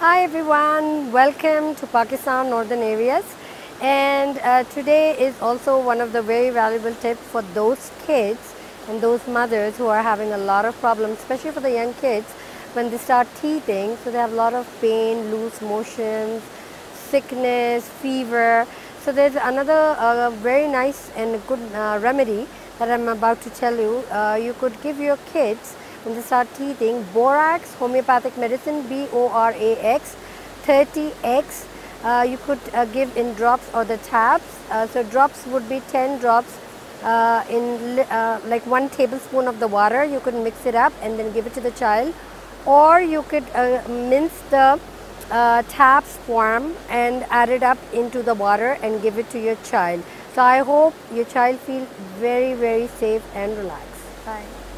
Hi everyone, welcome to Pakistan northern areas, and today is also one of the very valuable tips for those kids and those mothers who are having a lot of problems, especially for the young kids when they start teething. So they have a lot of pain, loose motions, sickness, fever. So there's another very nice and good remedy that I'm about to tell you. You could give your kids when they start teething borax, homeopathic medicine, BORAX 30X. You could give in drops or the tabs. So drops would be 10 drops in like 1 tablespoon of the water. You could mix it up and then give it to the child, or you could mince the tabs form and add it up into the water and give it to your child. So I hope your child feels very safe and relaxed. Bye.